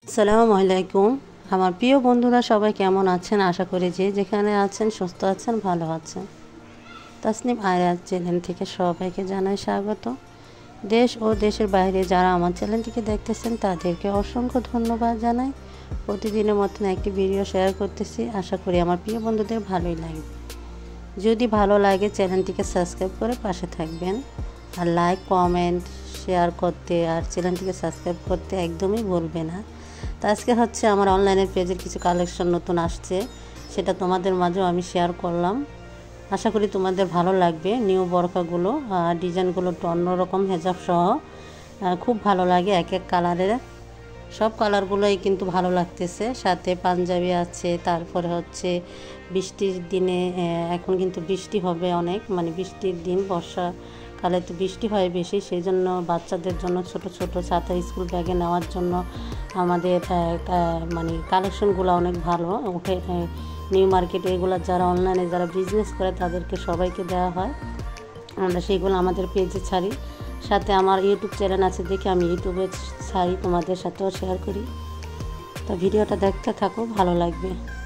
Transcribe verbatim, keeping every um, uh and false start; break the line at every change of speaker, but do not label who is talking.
আসসালামু আলাইকুম। আমার প্রিয় বন্ধুরা সবাই কেমন আছেন? আশা করি যে যেখানে আছেন সুস্থ আছেন, ভালো আছেন। তাসনিম আয়রাজ চ্যানেল থেকে সবাইকে জানাই স্বাগত। দেশ ও দেশের বাইরে যারা আমার চ্যানেলটিকে দেখতেছেন তাদেরকে অসংখ্য ধন্যবাদ জানাই। প্রতিদিনের মতন একটি ভিডিও শেয়ার করতেছি, আশা করি আমার প্রিয় বন্ধুদের ভালোই লাগবে। যদি ভালো লাগে চ্যানেলটিকে সাবস্ক্রাইব করে পাশে থাকবেন, আর লাইক কমেন্ট শেয়ার করতে আর চ্যানেলটিকে সাবস্ক্রাইব করতে একদমই ভুলবে না। তো আজকে হচ্ছে আমার অনলাইনের পেজের কিছু কালেকশন নতুন আসছে, সেটা তোমাদের মাঝেও আমি শেয়ার করলাম। আশা করি তোমাদের ভালো লাগবে। নিউ বরকাগুলো ডিজাইনগুলো একটু অন্যরকম, হেজাব সহ খুব ভালো লাগে। এক এক কালারের সব কালারগুলোই কিন্তু ভালো লাগতেছে। সাথে পাঞ্জাবি আছে, তারপরে হচ্ছে বৃষ্টির দিনে, এখন কিন্তু বৃষ্টি হবে অনেক, মানে বৃষ্টির দিন, বর্ষাকালে তো বৃষ্টি হয় বেশি, সেই জন্য বাচ্চাদের জন্য ছোট ছোট ছাতা স্কুল ব্যাগে নেওয়ার জন্য আমাদের মানে কালেকশনগুলো অনেক ভালো উঠে। নিউ মার্কেটে এগুলো যারা অনলাইনে যারা বিজনেস করে তাদেরকে সবাইকে দেওয়া হয়, আমরা সেইগুলো আমাদের পেজে ছাড়ি। সাথে আমার ইউটিউব চ্যানেল আছে, দেখে আমি ইউটিউবে ছাড়ি, তোমাদের সাথেও শেয়ার করি। তো ভিডিওটা দেখতে থাকো, ভালো লাগবে।